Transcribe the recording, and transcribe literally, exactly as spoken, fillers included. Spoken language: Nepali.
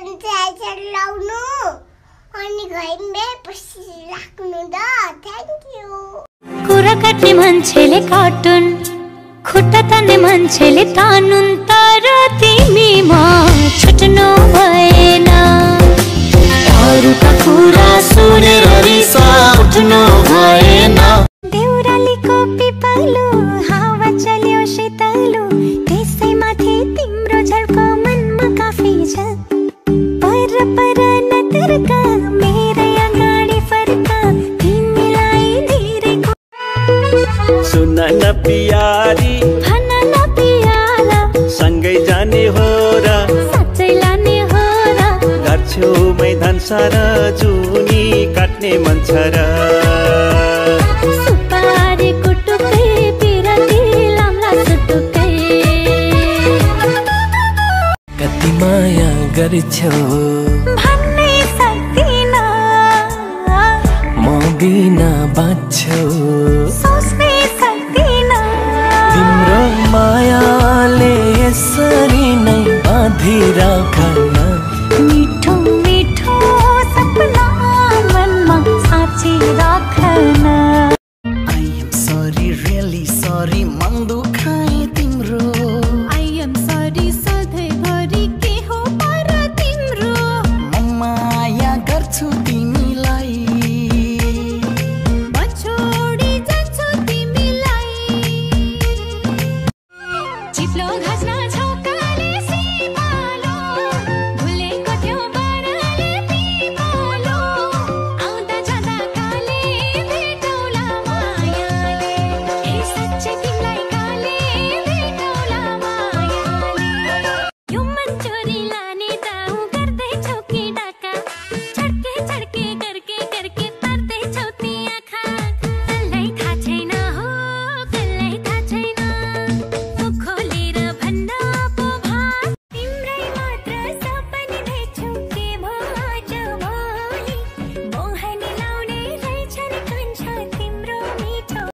सेनिटाइजर लाउनु अनि घैमे पछि राख्नु द। Thank you. कुरा काट्ने मान्छेले काटुन्, खुट्टा तान्ने मान्छेले तानुन्, तर तिमीमा छुट्नु भएन। अरूका कुरा सुनेर रिसा उठ्नु भएन। देउरालीको पिपलु हावा चल्यो शीतलु, त्यसैमाथि तिम्रो झल्को मनमा काफी छ। पर पर नतर्का मेरै अगाडि फर्का, तिमीलाई धेरै सुन न प्यारी भन न प्याला, सँगै जाने हो र साँच्चै लाने हो र। घर छेउमै धन्सा र जुनी काट्ने मन छ र। सुपारी कुटुकै पिरती लाम्ला सुटुकै। कति माया गर्छौ भन्नै सक्दिन, म बिना बाँच्छौ सोच्नै सक्दिन। तिम्रो मायाले यसरी नै बाँधिराख